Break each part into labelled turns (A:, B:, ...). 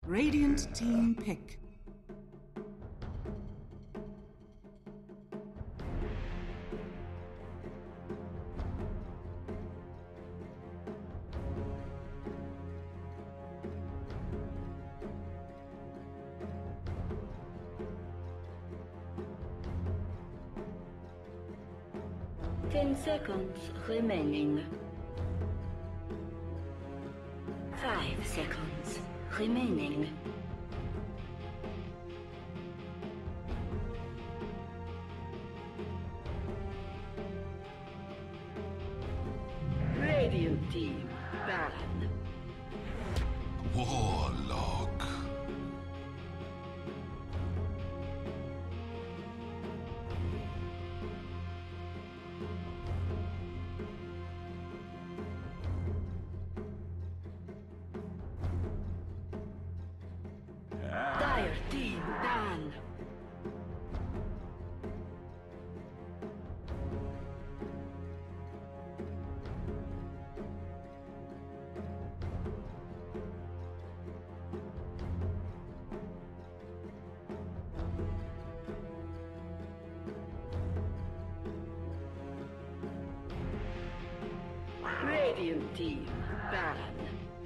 A: Radiant team pick.
B: Ten seconds remaining. 5 seconds remaining. Radiant team, Baron.
C: Warlock.
B: Dire team, Dan. Radiant team, Baron.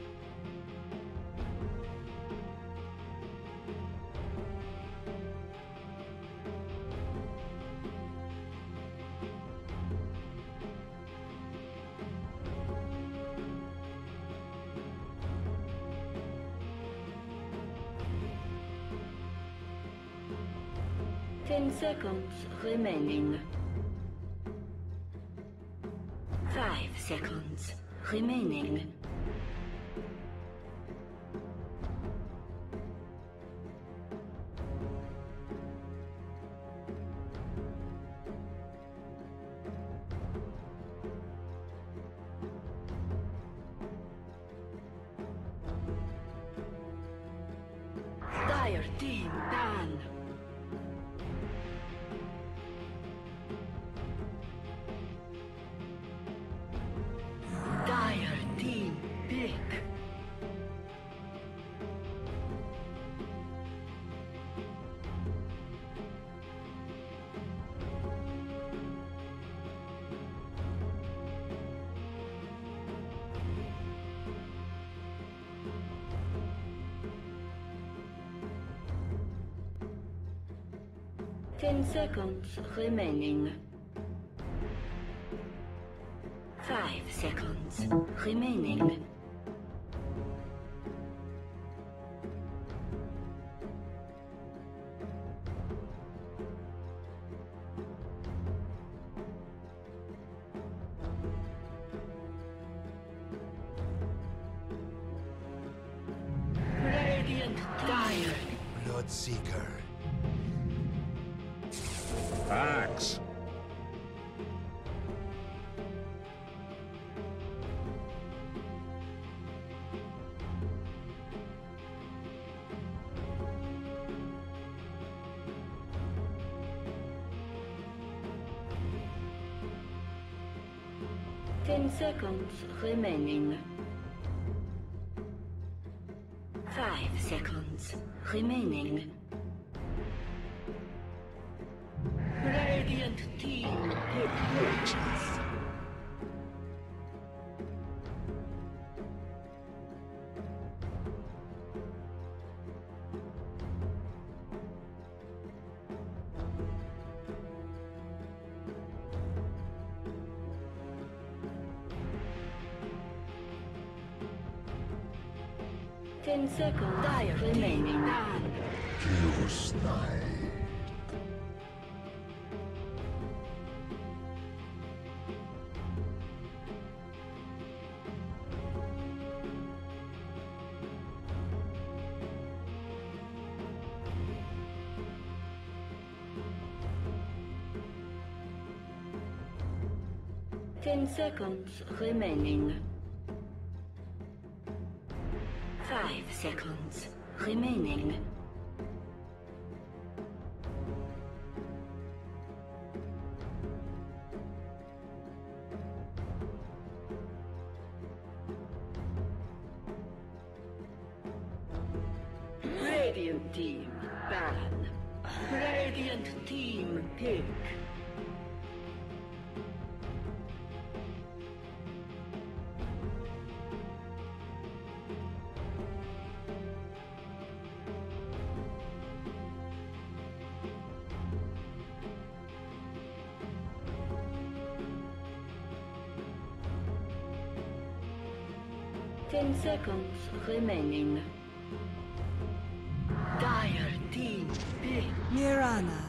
B: Ten seconds remaining. 5 seconds remaining. Dire team, Dan. Dire team, pick. Ten seconds remaining. 5 seconds remaining. Radiant Dire.
C: Bloodseeker.
D: Axe.
B: Ten seconds remaining. 5 seconds remaining. Radiant team, hit. 10 seconds remaining.
C: You snide.
B: Ten seconds remaining. 5 seconds remaining. Team ban. Radiant Team pick. Ten seconds remaining. Dire Team pick.
A: Mirana.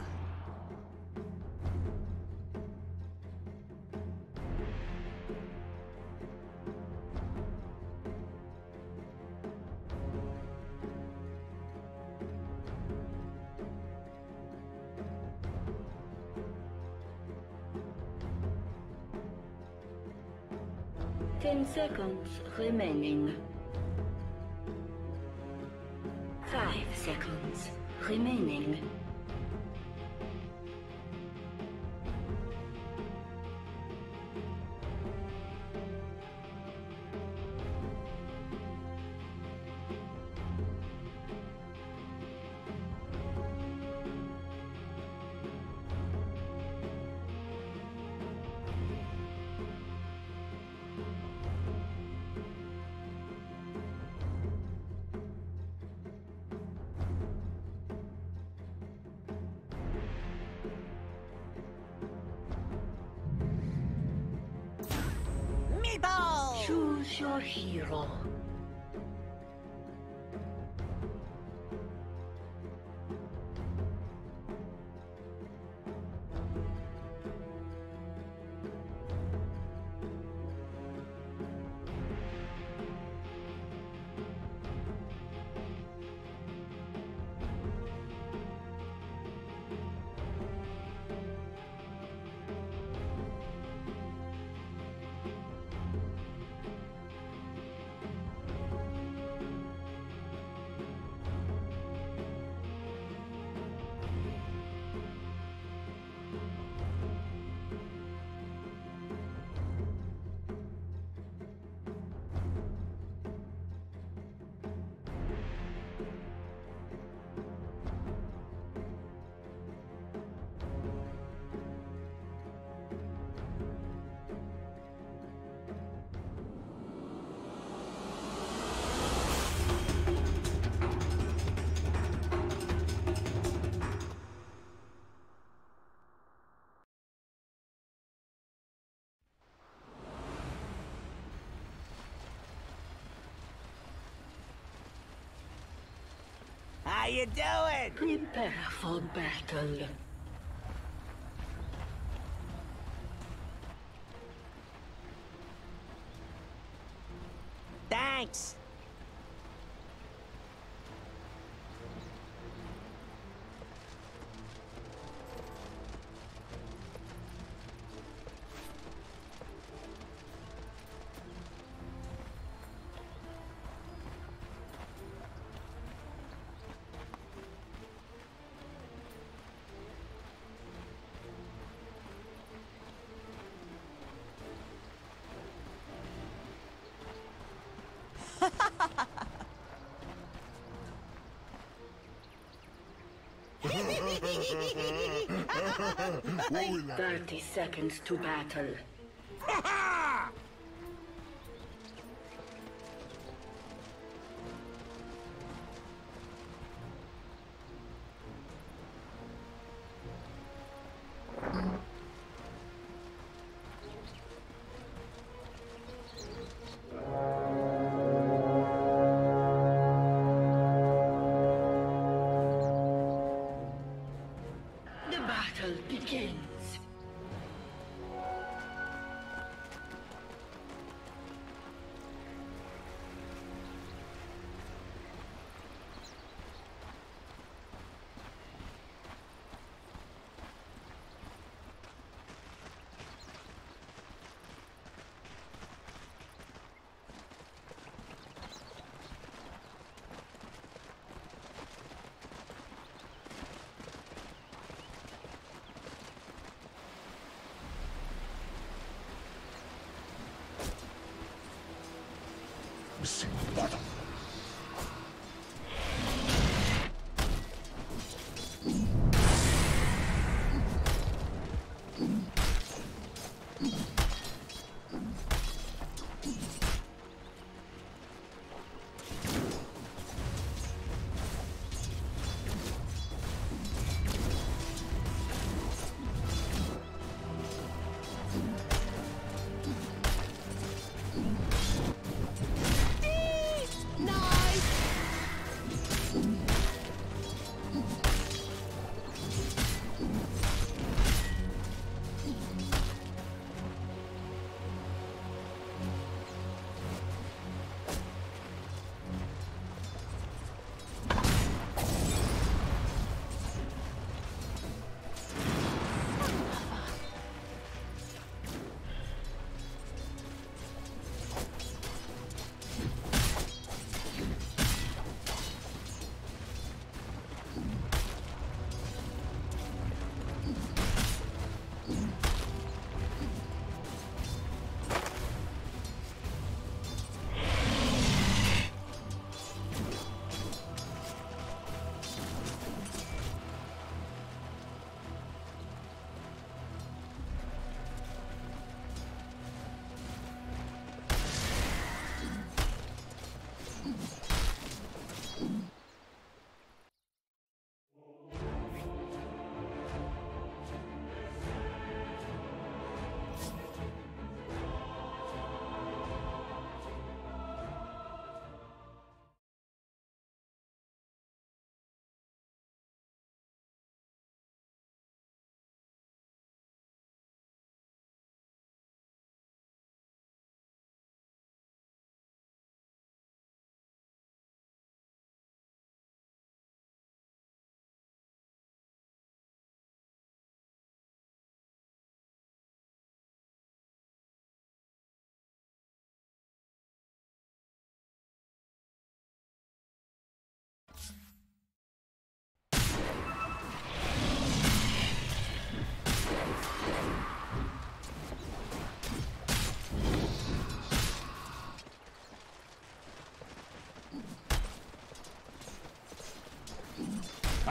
B: Ten seconds remaining. 5 seconds remaining.
A: Meatball!
B: Choose your hero.
A: How you doing?
B: Prepare for battle.
A: Thanks.
C: What will
B: 30 seconds to battle. The battle begins.
C: see battle?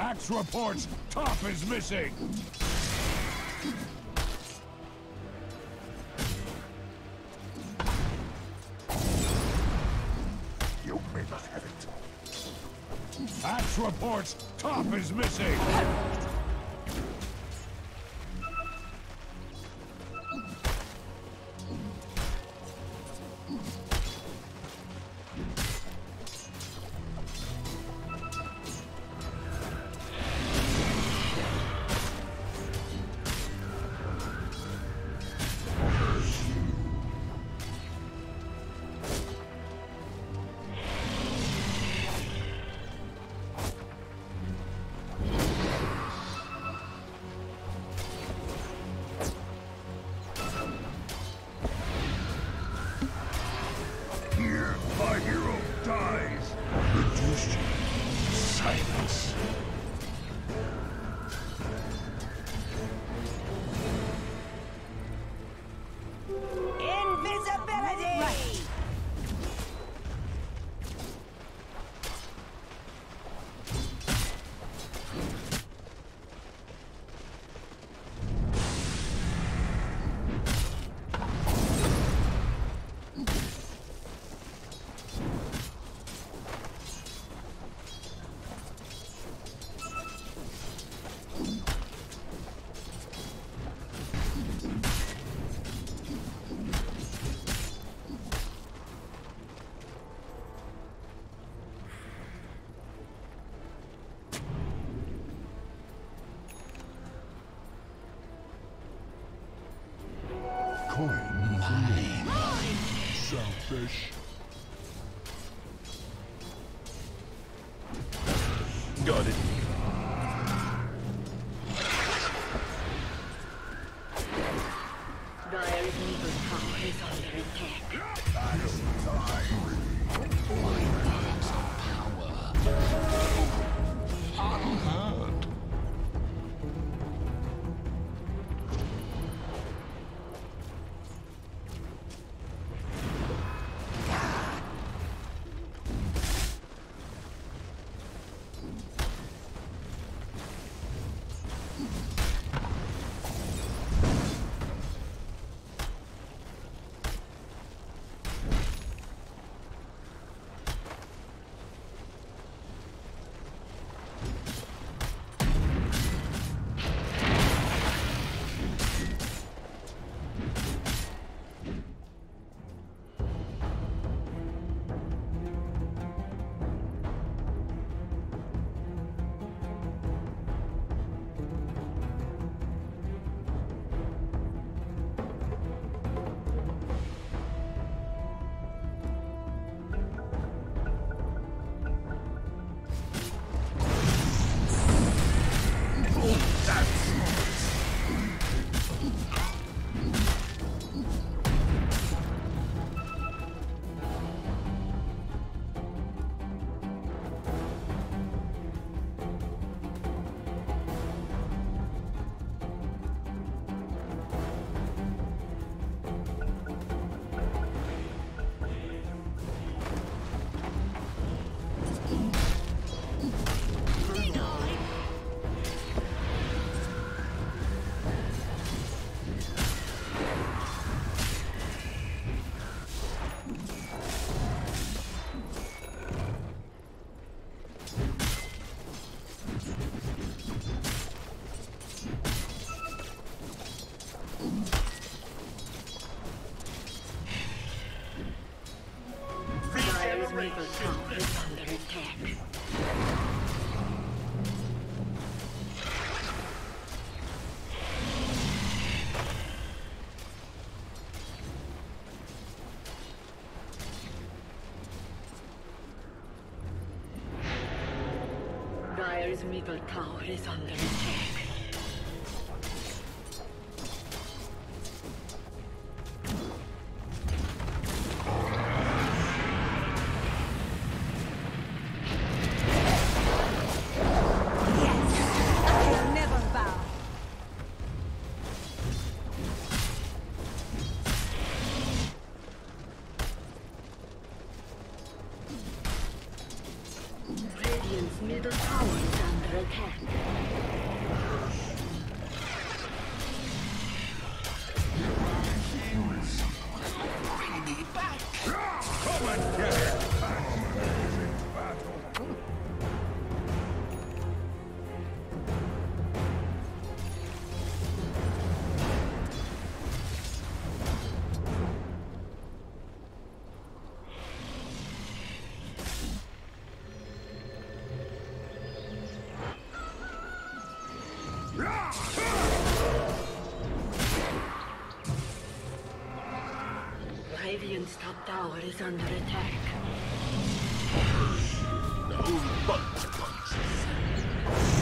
D: Axe reports top is missing.
C: You may not have it.
D: Axe reports top is missing.
C: Here, my hero dies. Reduced to silence.
A: Invisibility!
C: Coin mine. Selfish.
D: Got it.
B: Dire's middle tower is under attack.
C: Unheard.
B: Dire's middle tower is under attack. Dire's middle tower is under attack.
A: I'll never bow.
B: Radiant's middle tower is under attack.
D: Let's get it! Amazing battle!
B: Radiant's top tower is under attack.
C: No butt punches.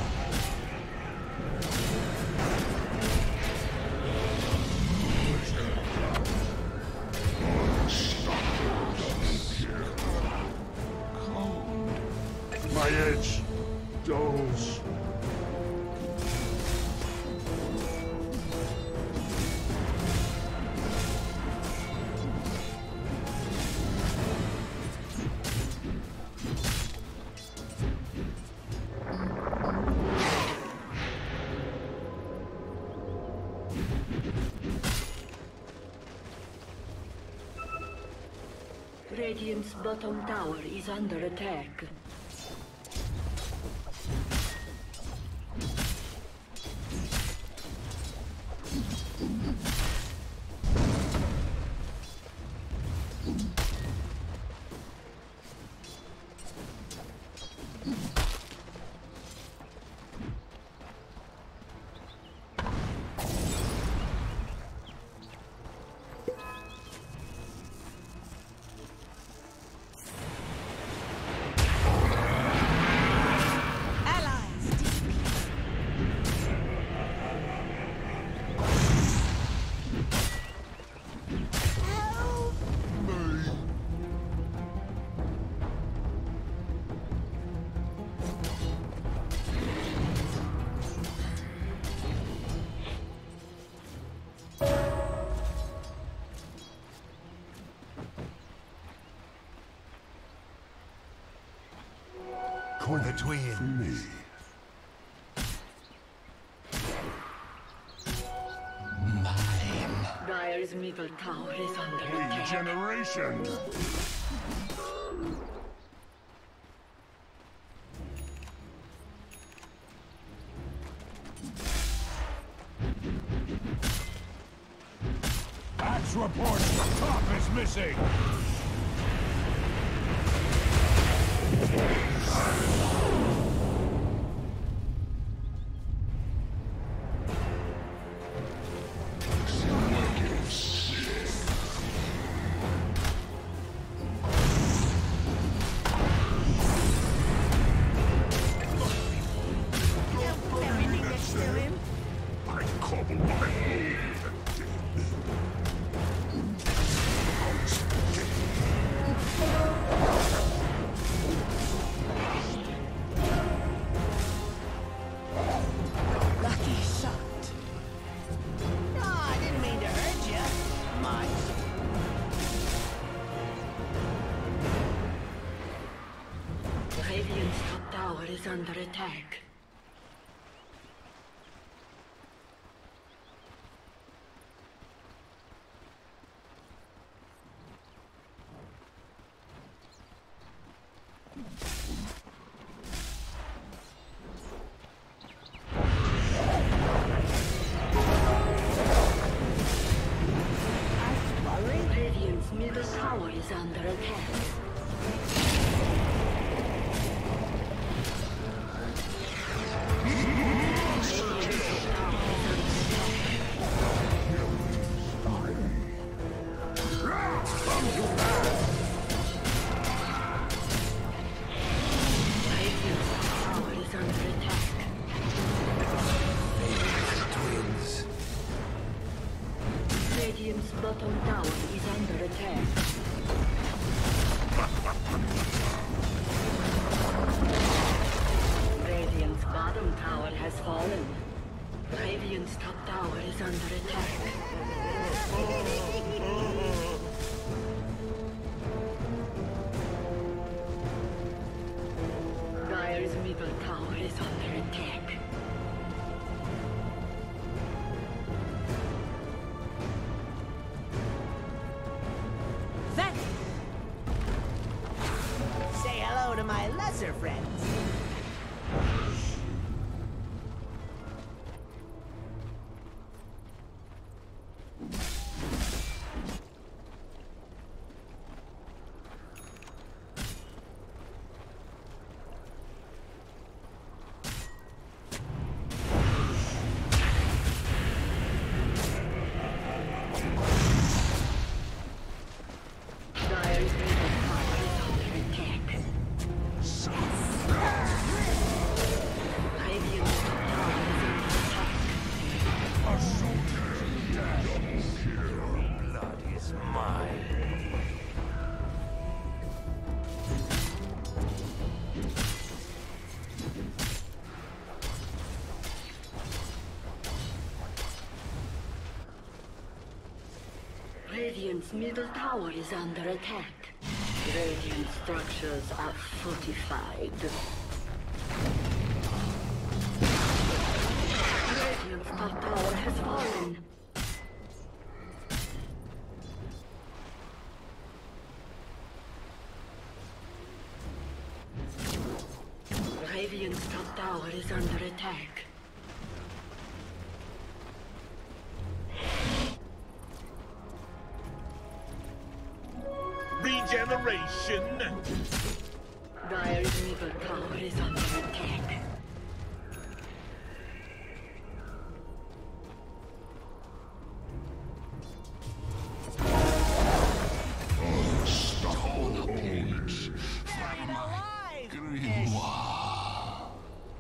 C: My edge dulls.
B: Radiant's bottom tower is under attack.
C: Between me.
B: Dire's middle tower is under attack.
C: Regeneration.
D: Axe reports, top is missing!
C: I cobble my own.
A: Lucky shot. No, I didn't mean to hurt you. Much.
B: Radiant's top tower is under attack. Radiant's middle tower is under attack. Radiant's bottom tower is under attack. Radiant's bottom tower has fallen. Radiant's top tower is under attack. Dire's middle tower is under attack.
A: of my lesser friends.
B: Radiant's middle tower is under attack. Radiant structures are fortified. Radiant's top tower has fallen. Radiant's top tower is under attack.
D: Regeneration!
B: Dire's middle tower is under attack.
A: Buried alive!
C: Grimoire.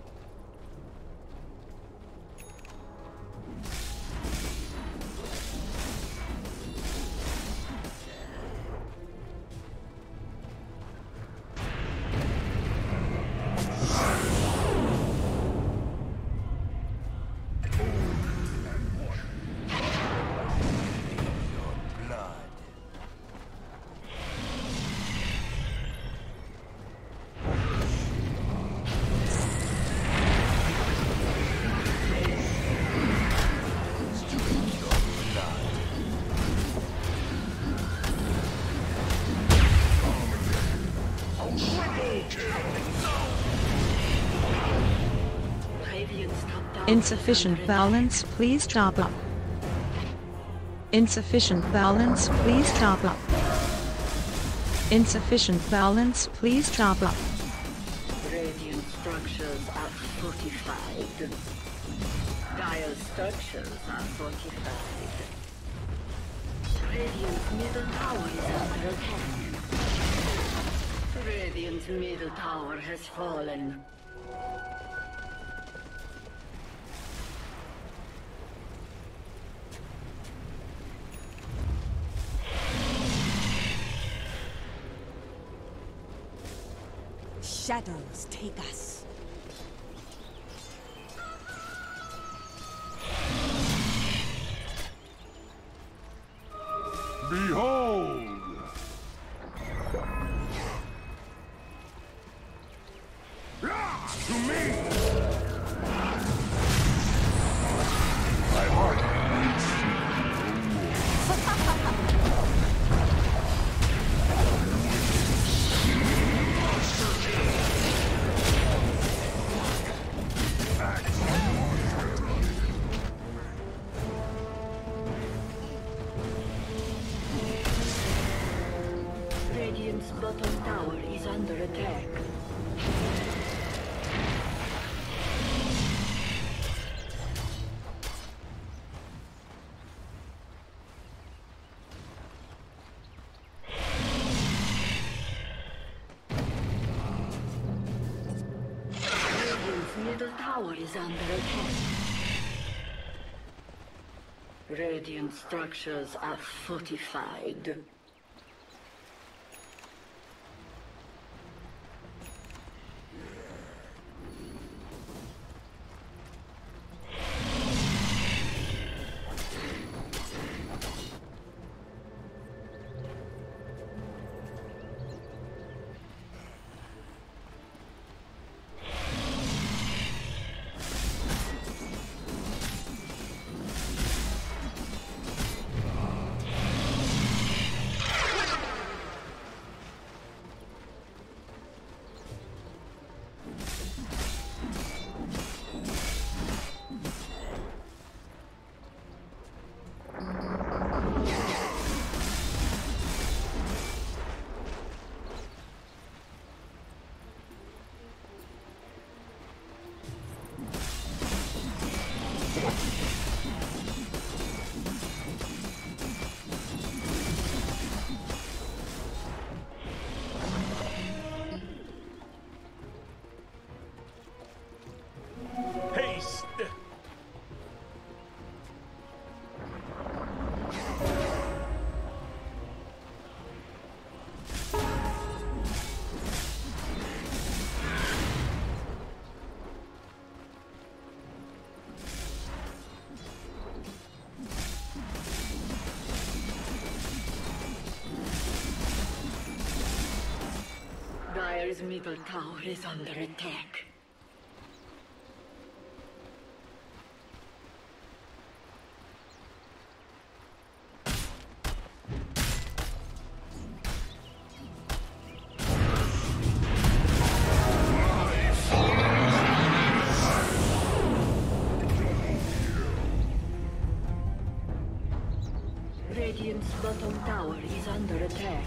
E: Insufficient balance, please top up. Insufficient balance, please top up. Insufficient balance, please top up.
B: Radiant structures are fortified. Dire structures are fortified. Radiant's middle tower is under attack. Radiant's middle tower has fallen.
A: Shadows take us.
D: Behold! To me! My heart beats
B: Radiant's bottom tower is under attack. Radiant's middle tower is under attack. Radiant structures are fortified. Dire's middle tower is under attack. Radiant's bottom tower is under attack.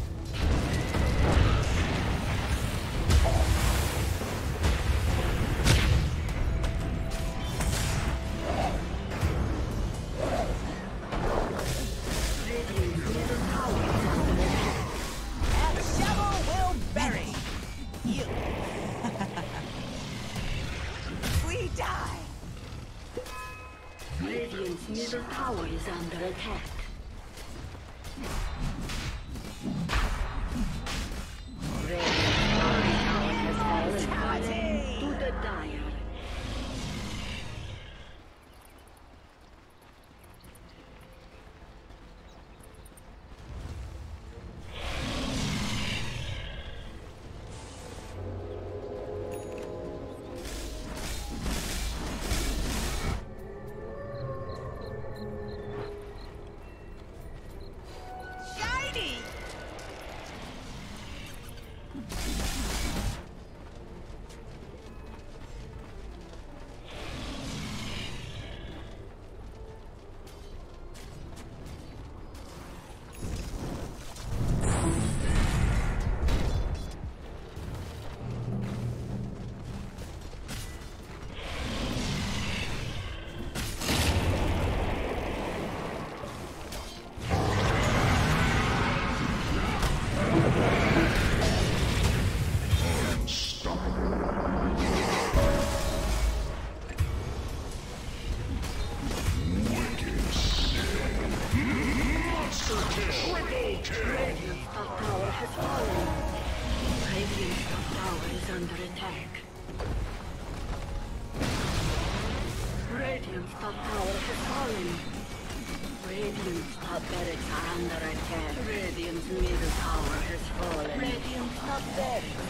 B: Radiant's middle tower is under attack.
A: That shovel will bury you. We die.
B: Radiant's middle tower is under attack. Radiant's tower has fallen to the Dire.
A: Shiny.
B: Radiant's top tower has fallen. Radiant's top tower is under attack. Radiant's top tower has fallen. Radiant's top barracks are under attack. Radiant's middle tower has fallen. Radiant's top barracks